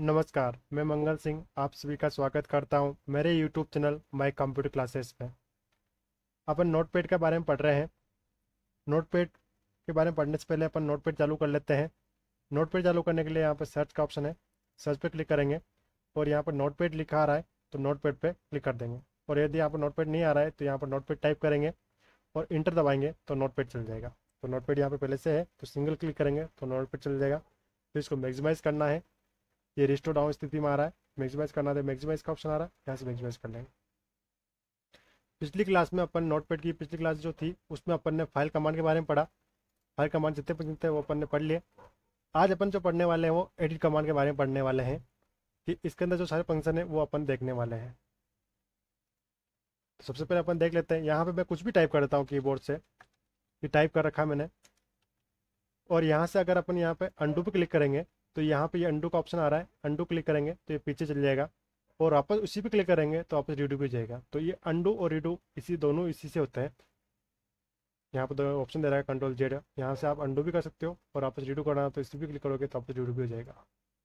नमस्कार, मैं मंगल सिंह आप सभी का स्वागत करता हूं मेरे YouTube channel my computer classes में। अपन नोटपैड के बारे में पढ़ रहे हैं। नोटपैड के बारे में पढ़ने से पहले अपन नोटपैड चालू कर लेते हैं। नोटपैड चालू करने के लिए यहाँ पर सर्च का ऑप्शन है, सर्च पे क्लिक करेंगे और यहाँ पर नोटपैड लिखा आ रहा है तो नोटपैड पे क्लिक कर देंगे। और यदि यहाँ पर नोटपैड नहीं आ रहा है तो यहाँ पर नोटपैड टाइप करेंगे और इंटर दबाएंगे तो नोटपैड चल जाएगा। तो नोटपैड यहाँ पर पहले से है तो सिंगल क्लिक करेंगे तो नोटपैड चल जाएगा। फिर इसको मैक्सिमाइज़ करना है, ये रिस्टोर डाउन स्थिति में आ रहा है, मैक्सिमाइज करना है, मैक्सिमाइज का ऑप्शन आ रहा है, यहाँ से मैक्सिमाइज कर लेंगे। पिछली क्लास में अपन नोटपैड की पिछली क्लास जो थी उसमें अपन ने फाइल कमांड के बारे में पढ़ा। फाइल कमांड जितने पर्यंत थे वो अपन ने पढ़ लिए। आज अपन जो पढ़ने वाले हैं वो एडिट कमांड के बारे में पढ़ने वाले हैं कि इसके अंदर जो सारे फंक्शन है वो अपन देखने वाले हैं। तो सबसे पहले अपन देख लेते हैं। यहाँ पे मैं कुछ भी टाइप कर देता हूँ कीबोर्ड से, ये टाइप कर रखा मैंने। और यहाँ से अगर अपन यहाँ पे अंडू पे क्लिक करेंगे तो यहाँ पे ये अंडू का ऑप्शन आ रहा है, अंडू क्लिक करेंगे तो ये पीछे चल जाएगा और वापस उसी पे क्लिक करेंगे तो वापस रीडू पे जाएगा। तो ये अंडू और रीडू दोनों इसी से होते हैं। यहाँ पर दो ऑप्शन दे रहा है, कंट्रोल जेड। यहाँ से आप अंडू भी कर सकते हो और वापस रीडू करना तो इसी भी क्लिक करोगे तो वापस रीडू भी हो जाएगा।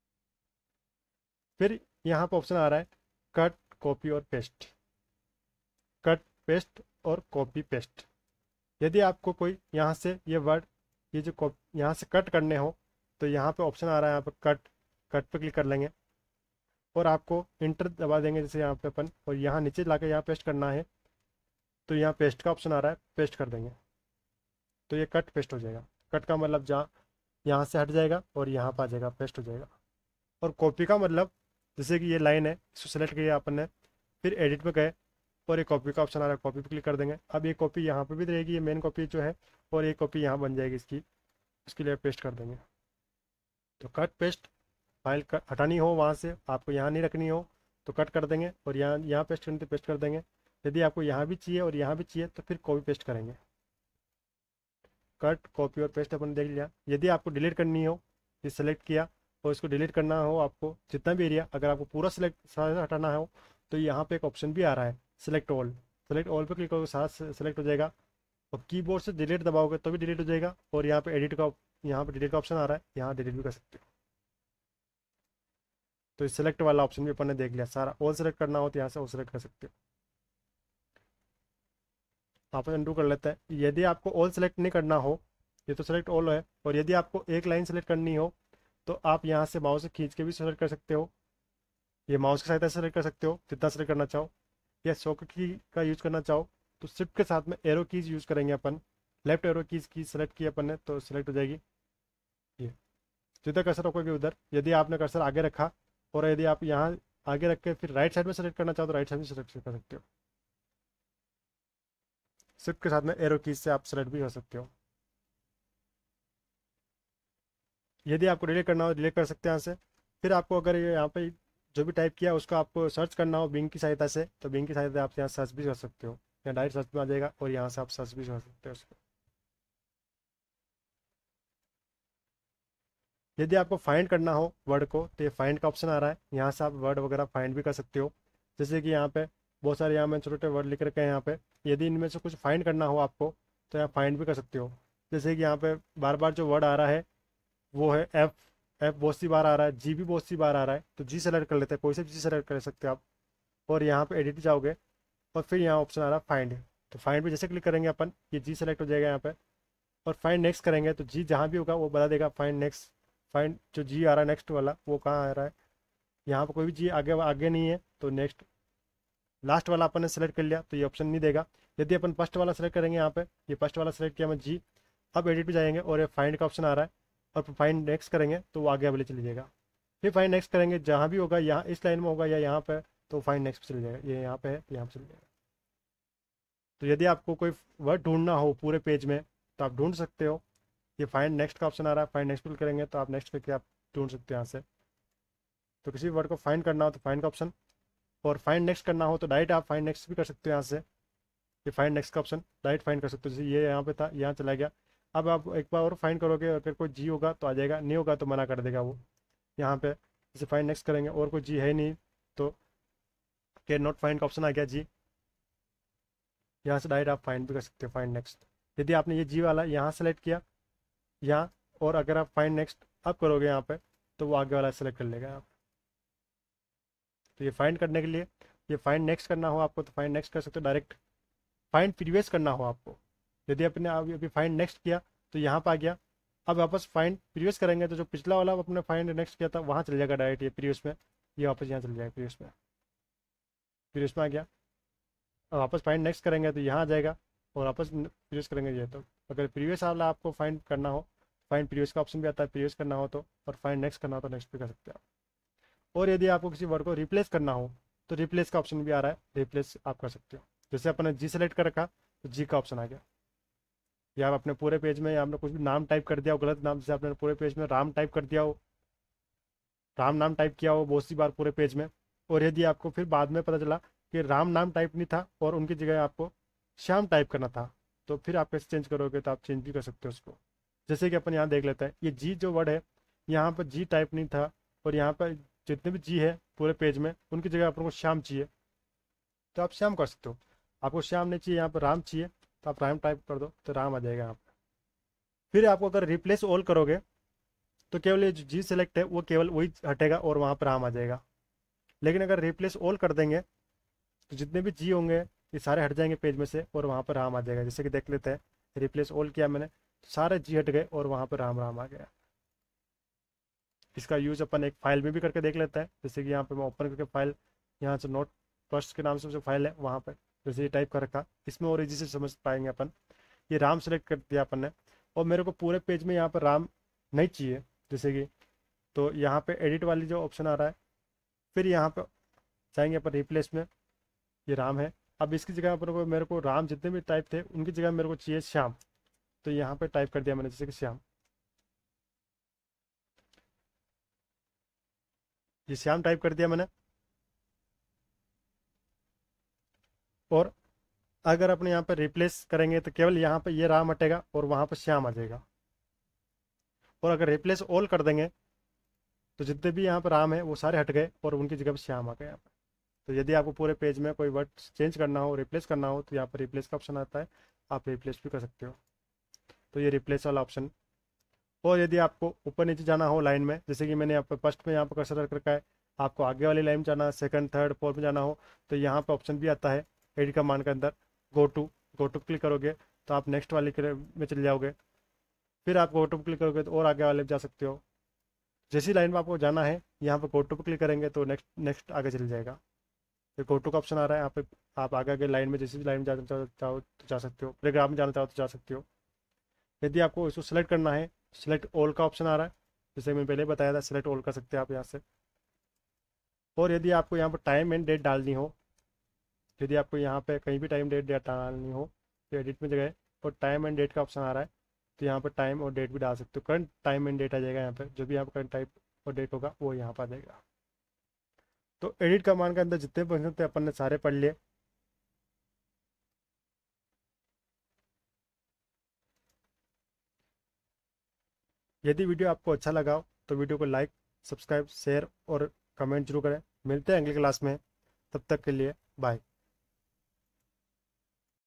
फिर यहाँ पर ऑप्शन आ रहा है कट, कॉपी और पेस्ट। कट, पेस्ट और कॉपी पेस्ट। यदि आपको कोई यहाँ से ये वर्ड, ये जो यहाँ से कट करने हो तो यहाँ पे ऑप्शन आ रहा है, यहाँ पर कट, कट पे क्लिक कर लेंगे और आपको इंटर दबा देंगे जैसे यहाँ पे अपन, और यहाँ नीचे लाके यहाँ पेस्ट करना है तो यहाँ पेस्ट का ऑप्शन आ रहा है, पेस्ट कर देंगे तो ये कट पेस्ट हो जाएगा। कट का मतलब जहाँ यहाँ से हट जाएगा और यहाँ पर आ जाएगा, पेस्ट हो जाएगा। और कॉपी का मतलब जैसे कि ये लाइन है, इसको सेलेक्ट किया अपन ने, फिर एडिट में गए और एक कॉपी का ऑप्शन आ रहा है, कॉपी पे क्लिक कर देंगे। अब ये कॉपी यहाँ पे भी रहेगी, ये मेन कॉपी जो है, और एक कॉपी यहाँ बन जाएगी इसकी, इसके लिए पेस्ट कर देंगे। तो कट पेस्ट, फाइल हटानी हो वहाँ से, आपको यहाँ नहीं रखनी हो तो कट कर देंगे और यहाँ पेस्ट करनी तो पेस्ट कर देंगे। यदि आपको यहाँ भी चाहिए और यहाँ भी चाहिए तो फिर कॉपी पेस्ट करेंगे। कट, कॉपी और पेस्ट अपन देख लिया। यदि आपको डिलीट करनी हो, ये सेलेक्ट किया और इसको डिलीट करना हो, आपको जितना भी एरिया, अगर आपको पूरा सारा हटाना हो तो यहाँ पे एक ऑप्शन भी आ रहा है, सेलेक्ट ऑल। सेलेक्ट ऑल पे क्लिक करोगे सारा सेलेक्ट हो जाएगा और कीबोर्ड से डिलीट दबाओगे तो भी डिलीट हो जाएगा। और यहाँ पे एडिट का, यहाँ पे डिलीट का ऑप्शन आ रहा है, यहाँ डिलीट भी कर सकते हो। तो इस सेलेक्ट वाला ऑप्शन भी अपन ने देख लिया सारा। ऑल सेलेक्ट करना हो तो यहाँ से ऑल सेलेक्ट कर सकते हो। आप अंडू कर लेते हैं। यदि आपको ऑल सेलेक्ट नहीं करना हो, ये तो सेलेक्ट ऑल है, और यदि आपको एक लाइन सेलेक्ट करनी हो तो आप यहाँ से माउस से खींच के भी सेलेक्ट कर सकते हो। ये माउस की सहायता से सेलेक्ट कर सकते हो जितना सेलेक्ट करना चाहो, या शॉर्टकट की का यूज़ करना चाहो तो शिफ्ट के साथ में एरो कीज यूज़ करेंगे अपन। लेफ्ट एरो कीज की सेलेक्ट की अपन ने तो सेलेक्ट हो जाएगी ये। जिधर कर्सर रखोगे उधर, यदि आपने कर्सर आगे रखा और यदि आप यहाँ आगे रख के फिर राइट साइड में सेलेक्ट करना चाहो तो राइट साइड में सेलेक्ट कर सकते हो। शिफ्ट के साथ में एरो कीज से आप सेलेक्ट भी कर सकते हो। यदि आपको डिलीट करना हो डिलीट कर सकते हैं यहाँ से। फिर आपको अगर ये यहाँ पे जो भी टाइप किया उसको आपको सर्च करना हो बिंग की सहायता से तो बिंग की सहायता से आप यहाँ सर्च भी कर सकते हो, या डायरेक्ट सर्च में आ जाएगा और यहाँ से आप सर्च भी कर सकते हो उसको। यदि आपको फाइंड करना हो वर्ड को तो ये फाइंड का ऑप्शन आ रहा है, यहाँ से आप वर्ड वगैरह फाइंड भी कर सकते हो। जैसे कि यहाँ पे बहुत सारे, यहाँ मैं छोटे छोटे वर्ड लिख रखे हैं यहाँ पे, यदि इनमें से कुछ फाइंड करना हो आपको तो यहाँ फाइंड भी कर सकते हो। जैसे कि यहाँ पे बार बार जो वर्ड आ रहा है वो है एफ। एफ बहुत सी बार आ रहा है, जी भी बहुत सी बार आ रहा है तो जी सेलेक्ट कर लेते हैं, कोई से भी जी सेलेक्ट कर सकते हो आप। और यहाँ पे एडिट जाओगे और फिर यहाँ ऑप्शन आ रहा है फाइंड। तो फाइंड पे जैसे क्लिक करेंगे अपन, ये जी सेलेक्ट हो जाएगा यहाँ पे। और फाइंड नेक्स्ट करेंगे तो जी जहाँ भी होगा वो बता देगा फाइंड नेक्स्ट। फाइंड जो जी आ रहा है नेक्स्ट वाला वो कहाँ आ रहा है, यहाँ पर कोई भी जी आगे आगे नहीं है तो नेक्स्ट। लास्ट वाला अपन ने सेलेक्ट कर लिया तो ये ऑप्शन नहीं देगा। यदि अपन फर्स्ट वाला सेलेक्ट करेंगे, यहाँ पे ये फर्स्ट वाला सेलेक्ट किया मैं जी, अब एडिट पे जाएंगे और ये फाइंड का ऑप्शन आ रहा है और फाइंड नेक्स्ट करेंगे तो वो आगे वाले चले जाएगा। फिर फाइंड नेक्स्ट करेंगे जहाँ भी होगा, यहाँ इस लाइन में होगा या यहाँ पे, तो फाइंड नेक्स्ट चले जाएगा। ये यहाँ पे है, यहाँ पे चले जाएगा। तो यदि आपको कोई वर्ड ढूंढना हो पूरे पेज में तो आप ढूंढ सकते हो। ये फाइंड नेक्स्ट का ऑप्शन आ रहा है, फाइंड नेक्स्ट क्लिक करेंगे तो आप नेक्स्ट करके आप ढूंढ सकते हो यहाँ से। तो किसी वर्ड को फाइंड करना हो तो फाइंड का ऑप्शन, और फाइंड नेक्स्ट करना हो तो डायरेक्ट आप फाइंड नेक्स्ट भी कर सकते हो यहाँ से। ये फाइंड नेक्स्ट का ऑप्शन डायरेक्ट फाइंड कर सकते हो, जैसे ये यहाँ पे था यहाँ चला गया। अब आप एक बार और फाइंड करोगे, अगर कोई जी होगा तो आ जाएगा, नहीं होगा तो मना कर देगा वो यहाँ पे। जैसे फाइंड नेक्स्ट करेंगे और कोई जी है नहीं तो के नॉट फाइंड का ऑप्शन आ गया जी, यहाँ से डायरेक्ट आप फाइंड भी कर सकते हो फाइंड नेक्स्ट। यदि आपने ये जी वाला यहाँ सेलेक्ट किया यहाँ, और अगर आप फाइंड नेक्स्ट अब करोगे यहाँ पे तो वो आगे वाला सेलेक्ट कर लेगा आप। तो ये फाइंड करने के लिए, ये फाइंड नेक्स्ट करना हो आपको तो फाइंड नेक्स्ट कर सकते हो, डायरेक्ट फाइंड प्रीवियस करना हो आपको, यदि अपने अभी फाइंड नेक्स्ट किया तो यहाँ पर आ गया, अब वापस फाइंड प्रीवियस करेंगे तो जो पिछला वाला अपने फाइंड नेक्स्ट किया था वहाँ चल जाएगा डायरेक्ट, ये प्रीवियस में, ये वापस यहाँ चल जाएगा प्रीवियस में, प्रीवियस में आ गया। अब वापस फाइंड नेक्स्ट करेंगे तो यहाँ आ जाएगा, और वापस प्रीवियस करेंगे ये, तो अगर प्रीवियस वाला आपको फाइंड करना हो, फाइंड प्रीवियस का ऑप्शन भी आता है, प्रीवियस करना हो तो, और फाइंड नेक्स्ट करना हो तो नेक्स्ट भी कर सकते हो आप। और यदि आपको किसी वर्ड को रिप्लेस करना हो तो रिप्लेस का ऑप्शन भी आ रहा है, रिप्लेस आप कर सकते हो। जैसे अपने जी सेलेक्ट कर रखा तो जी का ऑप्शन आ गया, या आप अपने पूरे पेज में आपने कुछ भी नाम टाइप कर दिया हो गलत नाम, जैसे आपने पूरे पेज में राम टाइप कर दिया हो, राम नाम टाइप किया हो बहुत सी बार पूरे पेज में, और यदि आपको फिर बाद में पता चला कि राम नाम टाइप नहीं था और उनकी जगह आपको श्याम टाइप करना था, तो फिर आप कैसे चेंज करोगे, तो आप चेंज भी कर सकते हो उसको। जैसे कि अपन यहाँ देख लेते हैं, ये जी जो वर्ड है यहाँ पर जी टाइप नहीं था, और यहाँ पर जितने भी जी है पूरे पेज में उनकी जगह अपन को श्याम चाहिए, तो आप श्याम कर सकते हो। आपको श्याम नहीं चाहिए, यहाँ पर राम चाहिए, तो आप राम टाइप कर दो तो राम आ जाएगा यहाँ पर। फिर आपको अगर रिप्लेस ऑल करोगे तो केवल ये जो जी सेलेक्ट है वो केवल वही हटेगा और वहाँ पर राम आ जाएगा। लेकिन अगर रिप्लेस ऑल कर देंगे तो जितने भी जी होंगे ये सारे हट जाएंगे पेज में से और वहाँ पर राम आ जाएगा। जैसे कि देख लेते हैं, रिप्लेस ऑल किया मैंने तो सारे जी हट गए और वहाँ पर राम राम आ गया। इसका यूज अपन एक फाइल में भी करके देख लेते हैं। जैसे कि यहाँ पे मैं ओपन करके फाइल, यहाँ से नोट फर्स्ट के नाम से जो फाइल है वहाँ पर जैसे ये टाइप कर रखा, इसमें और इजी से समझ पाएंगे अपन। ये राम सेलेक्ट कर दिया अपन ने, और मेरे को पूरे पेज में यहाँ पर राम नहीं चाहिए जैसे कि, तो यहाँ पे एडिट वाली जो ऑप्शन आ रहा है, फिर यहाँ पे जाएंगे अपन रिप्लेस में, ये राम है। अब इसकी जगह अपन को, मेरे को राम जितने भी टाइप थे उनकी जगह मेरे को चाहिए श्याम, तो यहाँ पे टाइप कर दिया मैंने जैसे कि श्याम, ये श्याम टाइप कर दिया मैंने। और अगर अपने यहाँ पे रिप्लेस करेंगे तो केवल यहाँ पे ये राम हटेगा और वहाँ पे श्याम आ जाएगा। और अगर रिप्लेस ऑल कर देंगे तो जितने भी यहाँ पर राम है वो सारे हट गए और उनकी जगह पर श्याम आ गए यहाँ पर। तो यदि आपको पूरे पेज में कोई वर्ड चेंज करना हो, रिप्लेस करना हो, तो यहाँ पर रिप्लेस का ऑप्शन आता है, आप रिप्लेस भी कर सकते हो। तो ये रिप्लेस वाला ऑप्शन। और यदि आपको ऊपर नीचे जाना हो लाइन में, जैसे कि मैंने यहाँ पर फर्स्ट में यहाँ पर कर्सर रख रखा है, आपको आगे वाली लाइन में जाना, सेकंड थर्ड फोर्थ में जाना हो तो यहाँ पर ऑप्शन भी आता है एडिट कमांड के अंदर, गो टू क्लिक करोगे तो आप नेक्स्ट वाले में चले जाओगे। फिर आप गो टू क्लिक करोगे तो और आगे वाले में जा सकते हो। जैसी लाइन में आपको जाना है यहाँ पर गो टू क्लिक करेंगे तो नेक्स्ट नेक्स्ट आगे चल जाएगा। फिर गो टू का ऑप्शन आ रहा है यहाँ पे, आप आगे आगे लाइन में जैसी लाइन में जाना चाहो तो जा सकते हो, पैराग्राफ में जाना चाहो तो जा सकते हो। यदि आपको इसको सेलेक्ट करना है, सेलेक्ट ऑल का ऑप्शन आ रहा है, जैसे मैंने पहले बताया था, सेलेक्ट ऑल कर सकते हैं आप यहाँ से। और यदि आपको यहाँ पर टाइम एंड डेट डालनी हो, यदि आपको यहाँ पे कहीं भी टाइम डेट डालनी हो तो एडिट में जगह और टाइम एंड डेट का ऑप्शन आ रहा है, तो यहाँ पर टाइम और डेट भी डाल सकते हो। करंट टाइम एंड डेट आ जाएगा यहाँ पर, जो भी यहाँ पर करंट टाइम और डेट होगा वो यहाँ पर आ जाएगा। तो एडिट कमांड के अंदर जितने फंक्शन थे अपन ने सारे पढ़ लिए। यदि वीडियो आपको अच्छा लगा हो तो वीडियो को लाइक, सब्सक्राइब, शेयर और कमेंट जरूर करें। मिलते हैं अगली क्लास में, तब तक के लिए बाय।